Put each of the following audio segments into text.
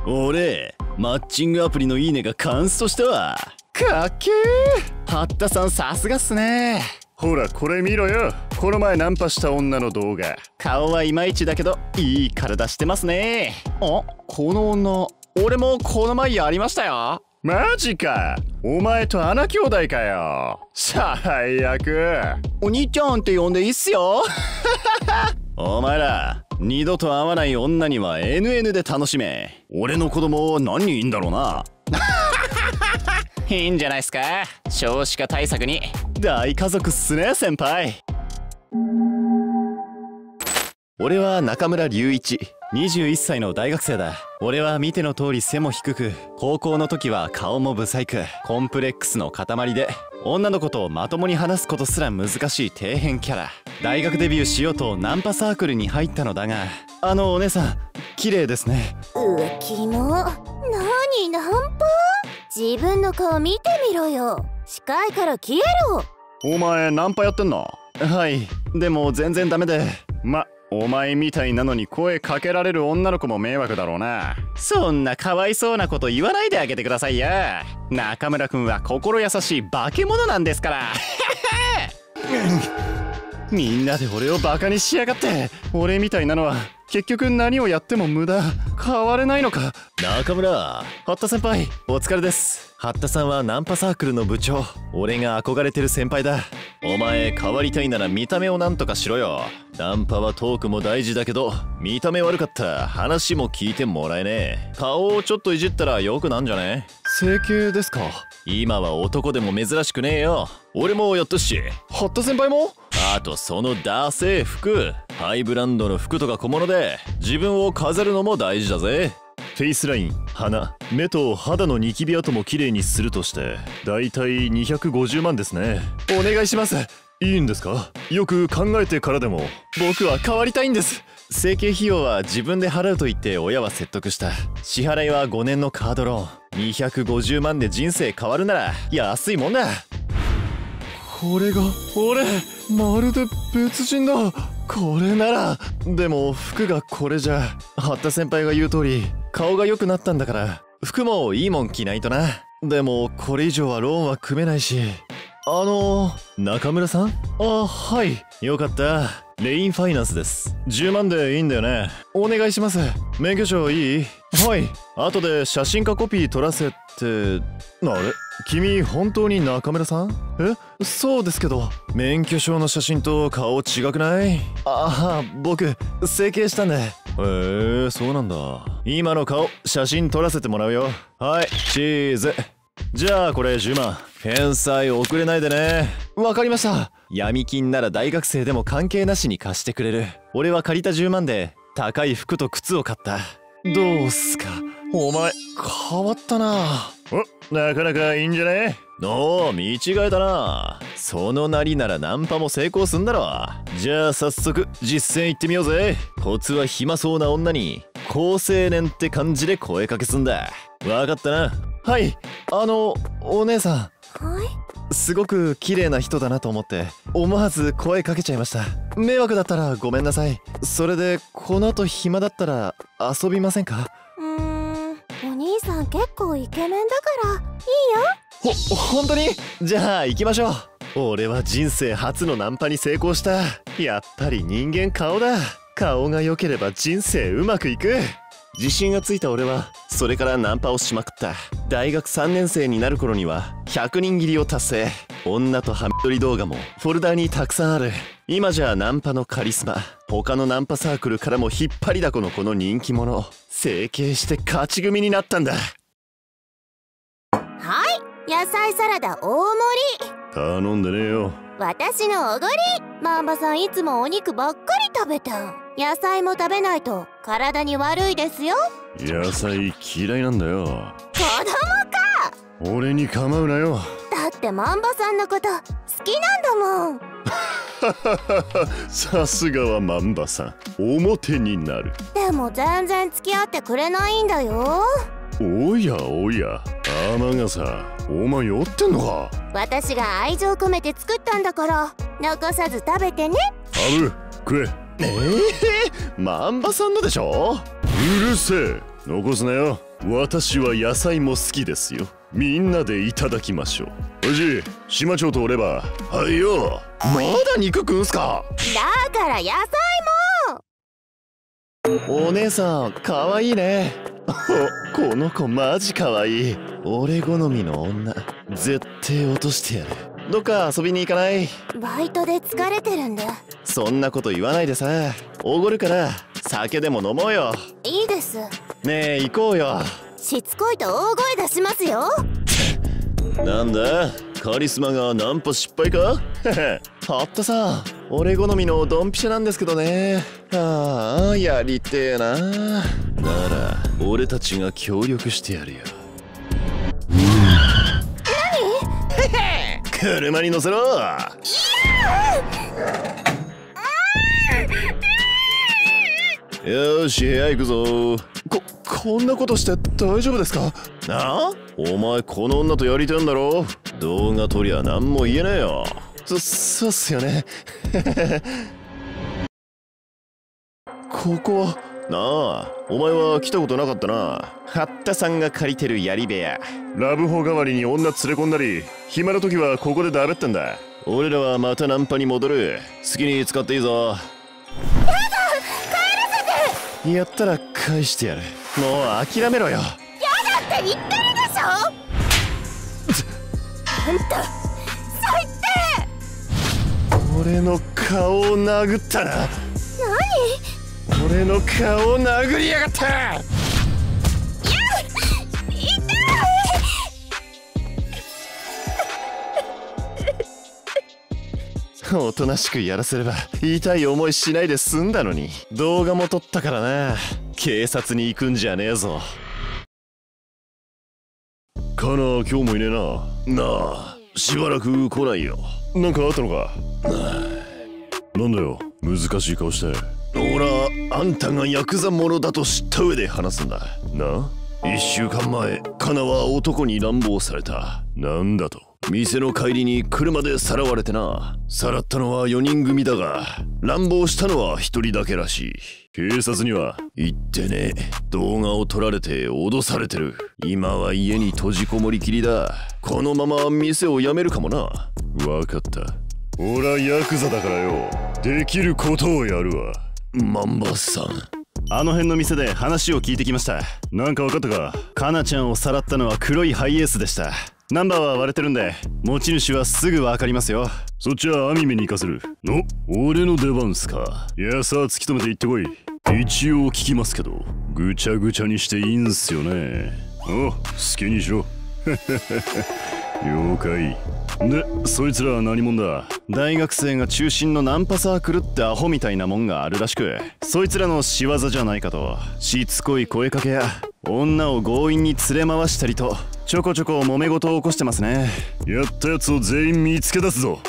俺マッチングアプリのいいねがカンストしたわ。かっけー。八田さんさすがっすね。 ほらこれ見ろよ。この前ナンパした女の動画。 顔はいまいちだけどいい体してますね。あ、この女俺もこの前やりましたよ。 マジか。お前と穴兄弟かよ。最悪。 お兄ちゃんって呼んでいいっすよ。お前ら二度と会わない女には NN で楽しめ。俺の子供何人いんだろうな。いいんじゃないっすか。少子化対策に大家族っすね先輩。俺は中村隆一、21歳の大学生だ。俺は見ての通り背も低く、高校の時は顔もブサイク、コンプレックスの塊で女の子とまともに話すことすら難しい底辺キャラ。大学デビューしようとナンパサークルに入ったのだが、お姉さん綺麗ですね。 キモ。何ナンパ？自分の顔見てみろよ。近いから消えろ。 お前ナンパやってんの？ はい、でも全然ダメで。 お前みたいなのに声かけられる女の子も迷惑だろうな。 そんなかわいそうなこと言わないであげてくださいよ。中村くんは心優しい化け物なんですから。 みんなで俺をバカにしやがって。俺みたいなのは結局何をやっても無駄。変われないのか。 中村、八田先輩お疲れです。八田さんはナンパサークルの部長。俺が憧れてる先輩だ。お前変わりたいなら見た目をなんとかしろよ。ナンパはトークも大事だけど、見た目悪かったら話も聞いてもらえねえ。顔をちょっといじったらよくなんじゃね？ 整形ですか？ 今は男でも珍しくねえよ。俺もやったし。 八田先輩も？ あとそのダセえ服、ハイブランドの服とか小物で自分を飾るのも大事だぜ。 フェイスライン、鼻、目と肌のニキビ跡も綺麗にするとしてだいたい250万ですね。 お願いします。 いいんですか？よく考えてからでも。 僕は変わりたいんです。整形費用は自分で払うと言って親は説得した。支払いは5年のカードローン。250万で人生変わるなら安いもんだ。 これが俺、まるで別人だ。 これなら。でも服がこれじゃ。八田先輩が言う通り顔が良くなったんだから服もいいもん着ないとな。でもこれ以上はローンは組めないし。中村さん？ はい。 よかった。レインファイナンスです。10万でいいんだよね。お願いします。免許証いい？ はい。 後で写真かコピー取らせって。 あれ？君本当に中村さん？ そうですけど。免許証の写真と顔違くない？僕整形したんで。そうなんだ。今の顔写真撮らせてもらうよ。はい、チーズ。じゃあこれ10万。返済遅れないでね。わかりました。闇金なら大学生でも関係なしに貸してくれる。俺は借りた10万で高い服と靴を買った。どうすか？ お前変わったな。なかなかいいんじゃね？ 見違えたな。そのなりならナンパも成功すんだろ。じゃあ早速実践行ってみようぜ。コツは暇そうな女に好青年って感じで声かけすんだ。わかったな。はい。お姉さん。 はい。 すごく綺麗な人だなと思って思わず声かけちゃいました。迷惑だったらごめんなさい。それでこの後暇だったら遊びませんか？ お兄さん結構イケメンだからいいよ。 本当に？じゃあ行きましょう。俺は人生初のナンパに成功した。やっぱり人間顔だ。顔が良ければ人生うまくいく。自信がついた俺はそれからナンパをしまくった。大学3年生になる頃には100人切りを達成。女とハミ撮り動画もフォルダにたくさんある。今じゃナンパのカリスマ。他のナンパサークルからも引っ張りだこのこの人気者。整形して勝ち組になったんだ。 はい、野菜サラダ大盛り。 頼んでねえよ。 私のおごり。マンバさんいつもお肉ばっかり食べた。野菜も食べないと体に悪いですよ。 野菜嫌いなんだよ。 子供か。 俺に構うなよ。 だってマンバさんのこと好きなんだもん。 さすがはマンバさん、表になる。 でも全然付き合ってくれないんだよ。 おやおや、天笠、お前酔ってんのか？ 私が愛情込めて作ったんだから残さず食べてね。 ハブ、食え。 マンバさんのでしょ？ うるせえ、残すなよ。 私は野菜も好きですよ。みんなでいただきましょう。おじい、島町とおれば。はいよ。まだ肉食うんすか。 だから野菜お姉さん、かわいいね。この子マジかわいい。俺好みの女、絶対落としてやる。どっか遊びに行かない？ もバイトで疲れてるんだ。 そんなこと言わないでさ。おごるから酒でも飲もうよ。 いいです。 ねえ、行こうよ。 しつこいと大声出しますよ。 なんだ、カリスマがナンパ失敗か？はったさ、俺好みのドンピシャなんですけどね。ああ、やりてえな。なら俺たちが協力してやるよ。何？車に乗せろ。よし、部屋行くぞ。こんなことして大丈夫ですか？なあ、お前この女とやりてんだろ。動画撮りゃ何も言えねえよ。そうっすよね。ここはなあ、お前は来たことなかったな。八田さんが借りてる槍部屋。ラブホ代わりに女連れ込んだり、暇な時はここでだべってんだ。俺らはまたナンパに戻る。好きに使っていいぞ。やだ、帰らせて。やったら返してやる。もう諦めろよ。やだって言ってるでしょ。あんた最低。 俺の顔を殴ったな。 何？ 俺の顔を殴りやがった。いや、 痛い。 おとなしくやらせれば痛い思いしないで済んだのに。動画も撮ったからな。警察に行くんじゃねえぞ。カナ、今日もいねえな。なあ、しばらく来ないよ。なんかあったのか？なんだよ、難しい顔して。俺はあんたがヤクザ者だと知った上で話すんだな。1週間前、カナは男に乱暴された。なんだと？店の帰りに車でさらわれてな。さらったのは4人組だが、乱暴したのは1人だけらしい。警察には行ってね。動画を撮られて脅されてる。今は家に閉じこもりきりだ。このまま店を辞めるかもな。わかった。俺はヤクザだからよ、できることをやるわ。マンバさん、 あの辺の店で話を聞いてきました。なんか分かったか？カナちゃんをさらったのは黒いハイエースでした。ナンバーは割れてるんで、持ち主はすぐ分かりますよ。 そっちはアニメに行かせるの？俺の出番っすか？いや、さあ突き止めて行ってこい。一応聞きますけど、ぐちゃぐちゃにしていいんすよね。お、好きにしろ。了解。で、そいつらは何者だ？ 大学生が中心のナンパサークルってアホみたいなもんがあるらしく、そいつらの仕業じゃないかと。しつこい声かけや女を強引に連れ回したりと、ちょこちょこ揉め事を起こしてますね。 やったやつを全員見つけ出すぞ。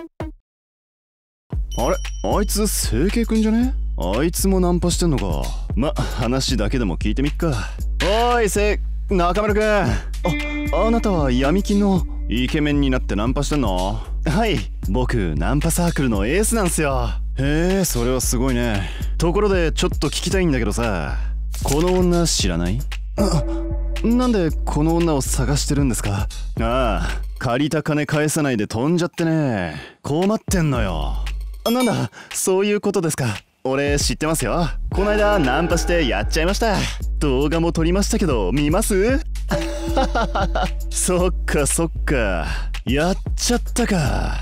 あれ、あいつ清家くんじゃね？あいつもナンパしてんのか。ま、話だけでも聞いてみっか。おーい、中村くん。あなたは闇金のイケメンになってナンパしてんの？はい、僕ナンパサークルのエースなんすよ。へえ、それはすごいね。ところでちょっと聞きたいんだけどさ、この女知らない？なんでこの女を探してるんですか？ああ、借りた金返さないで飛んじゃってね。困ってんのよ。なんだ、そういうことですか。俺知ってますよ。こないだナンパしてやっちゃいました。動画も撮りましたけど見ます？そっかそっか、やっちゃったか。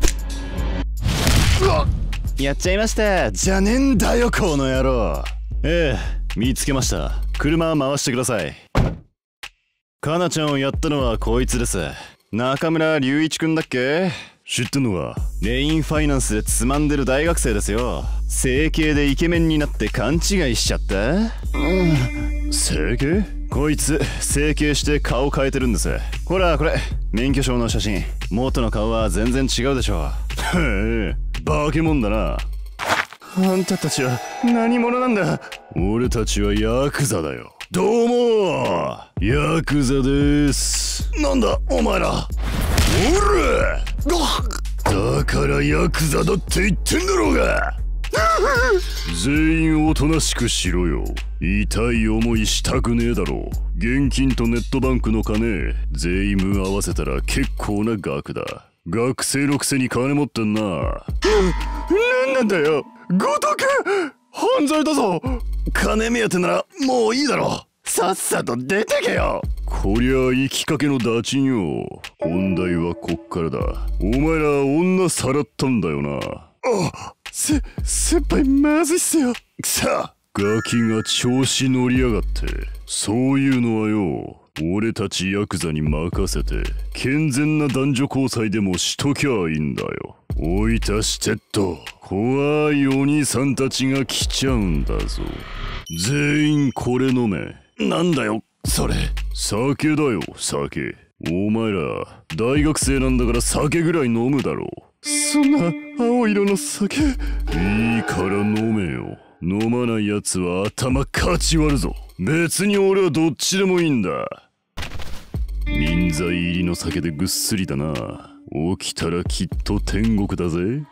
やっちゃいましたじゃねえんだよこの野郎。ええ、見つけました。車回してください。カナちゃんをやったのはこいつです。中村隆一くんだっけ？ 知ってんのか？ レインファイナンスでつまんでる大学生ですよ。整形でイケメンになって勘違いしちゃった？ 整形？ こいつ整形して顔変えてるんです。ほらこれ免許証の写真。元の顔は全然違うでしょ。 へえ、化け物だな。 あんたたちは何者なんだ？ 俺たちはヤクザだよ。どうもヤクザです。なんだお前ら。おら！だからヤクザだって言ってんだろうが。全員おとなしくしろよ。 痛い思いしたくねえだろ。現金とネットバンクの金全員分合わせたら結構な額だ。学生のくせに金持ってんな。なんなんだよゴトク、犯罪だぞ。金目当てならもういいだろ。さっさと出てけよ。こりゃ行きかけのダチンよ。本題はこっからだ。お前ら女さらったんだよな。先輩まずいっすよ。くそ、ガキが調子乗りやがって。そういうのはよ、俺たちヤクザに任せて健全な男女交際でもしときゃいいんだよ。おいたしてっと怖いお兄さんたちが来ちゃうんだぞ。全員これ飲め。なんだよそれ。酒だよ酒。お前ら大学生なんだから酒ぐらい飲むだろう。そんな青色の酒。いいから飲めよ。飲まないやつは頭かち割るぞ。別に俺はどっちでもいいんだ。民剤入りの酒でぐっすりだな。起きたらきっと天国だぜ。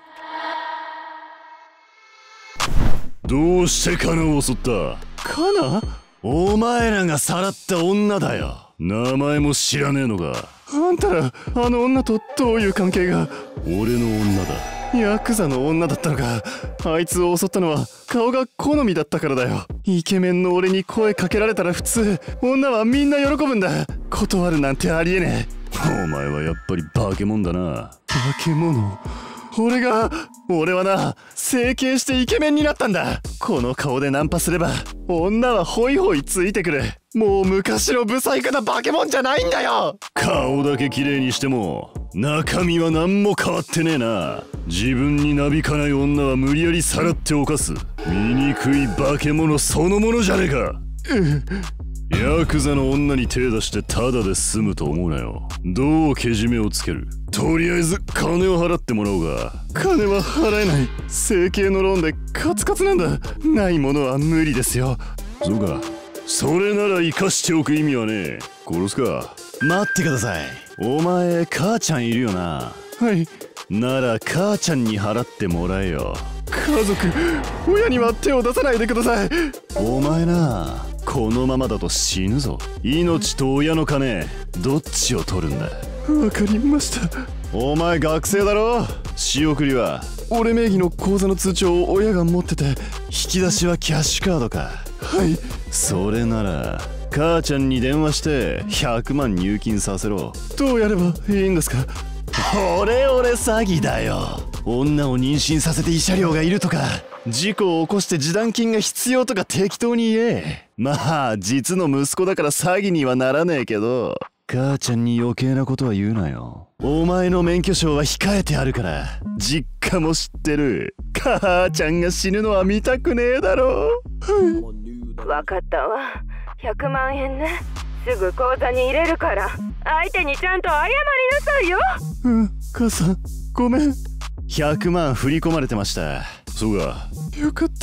どうしてカナを襲った？カナ？お前らがさらった女だよ。名前も知らねえのか。あんたらあの女とどういう関係が？俺の女だ。ヤクザの女だったのか。あいつを襲ったのは顔が好みだったからだよ。イケメンの俺に声かけられたら普通女はみんな喜ぶんだ。断るなんてありえねえ。お前はやっぱり化け物だな。化け物？俺はな、整形してイケメンになったんだ。この顔でナンパすれば女はホイホイついてくる。もう昔のブサイクな化け物じゃないんだよ。顔だけ綺麗にしても中身は何も変わってねえな。自分になびかない女は無理やりさらって犯す醜い化け物そのものじゃねえか。ヤクザの女に手出してタダで済むと思うなよ。どうけじめをつける？とりあえず金を払ってもらおうが。金は払えない。整形のローンでカツカツなんだ。ないものは無理ですよ。そうか、それなら生かしておく意味はねえ。殺すか。待ってください。お前母ちゃんいるよな。はい。なら母ちゃんに払ってもらえよ。家族、親には手を出さないでください。お前な、このままだと死ぬぞ。命と親の金どっちを取るんだ？わかりました。お前学生だろ？仕送りは俺名義の口座の通帳を親が持ってて、引き出しはキャッシュカードか。はい。それなら母ちゃんに電話して100万入金させろ。どうやればいいんですか？オレオレ詐欺だよ。女を妊娠させて慰謝料がいるとか、事故を起こして示談金が必要とか適当に言え。まあ実の息子だから詐欺にはならねえけど、母ちゃんに余計なことは言うなよ。お前の免許証は控えてあるから。実家も知ってる。母ちゃんが死ぬのは見たくねえだろ。 わかったわ。100万円ね。すぐ口座に入れるから、相手にちゃんと謝りなさいよ。 母さんごめん。100万振り込まれてました。そうか。よかった。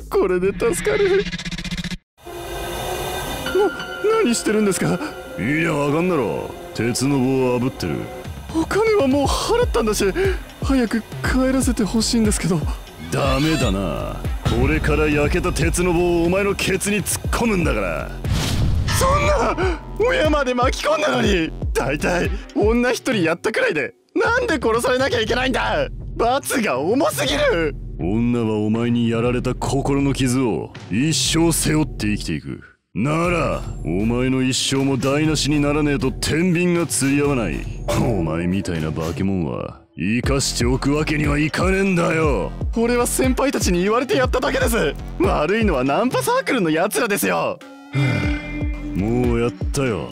これで助かる。何してるんですか？いや、わかんだろ。鉄の棒を炙ってる。お金はもう払ったんだし、早く帰らせてほしいんですけど。ダメだな。これから焼けた鉄の棒をお前のケツに突っ込むんだから。そんな親まで巻き込んだのに。大体女一人やったくらいでなんで殺されなきゃいけないんだ。罰が重すぎる。女はお前にやられた心の傷を一生背負って生きていく。ならお前の一生も台無しにならねえと天秤が釣り合わない。お前みたいな化け物は生かしておくわけにはいかねえんだよ。俺は先輩たちに言われてやっただけです。悪いのはナンパサークルのやつらですよ。もうやったよ。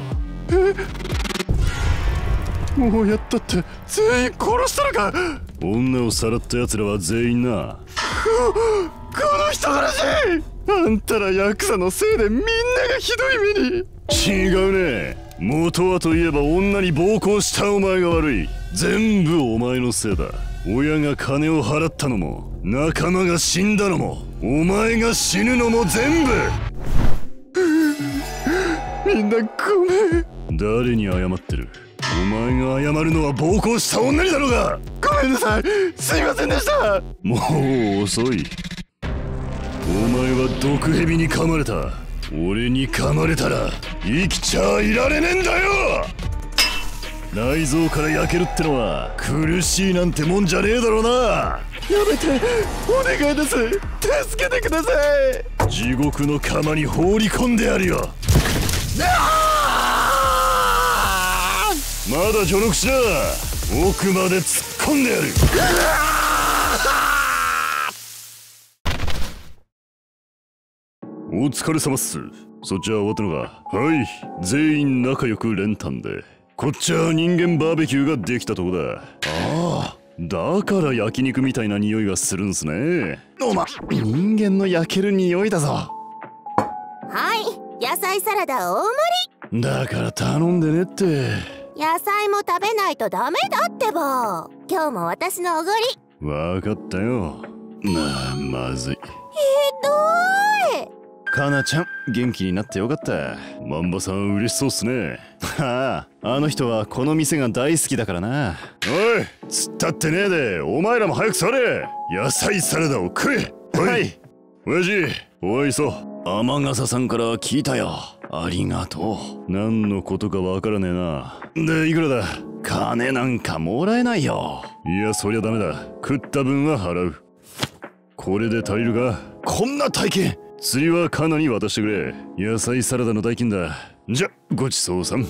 もうやったって全員殺したのか？女をさらったやつらは全員な。この人殺し！あんたらヤクザのせいでみんながひどい目に。違うね。元はといえば女に暴行したお前が悪い。全部お前のせいだ。親が金を払ったのも仲間が死んだのもお前が死ぬのも全部。みんなごめん。誰に謝ってる？お前が謝るのは暴行した女にだろうが。ごめんなさい。すいませんでした。もう遅い。お前は毒蛇に噛まれた。俺に噛まれたら生きちゃいられねえんだよ。内臓から焼けるってのは苦しいなんてもんじゃねえだろうな。 やめて、お願いです。助けてください。 地獄の釜に放り込んでやるよ。まだ序の口だ。奥まで突っ込んでやる。お疲れ様っす。そっちは終わったのか。はい、全員仲良く練炭で。こっちは人間バーベキューができたとこだ。ああ、だから焼肉みたいな匂いがするんすね。 人間の焼ける匂いだぞ。 はい、野菜サラダ大盛り。 だから頼んでねって。 野菜も食べないとダメだってば。今日も私のおごり。 わかったよ。まずい。 ひどーい。 かなちゃん、元気になってよかった。マンバさん嬉しそうっすね。 はあ、あの人はこの店が大好きだからな。 おい、突っ立ってねえで、お前らも早く座れ。野菜サラダを食え。 はい。 親父、おいそ。 天笠さんから聞いたよ。ありがとう。何のことかわからねえな。で、いくらだ。 金なんかもらえないよ。 いや、そりゃダメだ。食った分は払う。これで足りるか。 こんな大金。 釣りはカナに渡してくれ。野菜サラダの代金だ。じゃ、ごちそうさん。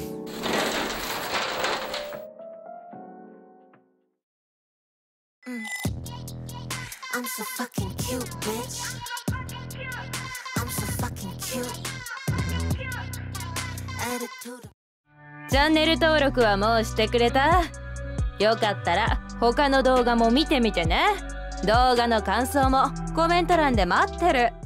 チャンネル登録はもうしてくれた？よかったら他の動画も見てみてね。動画の感想もコメント欄で待ってる。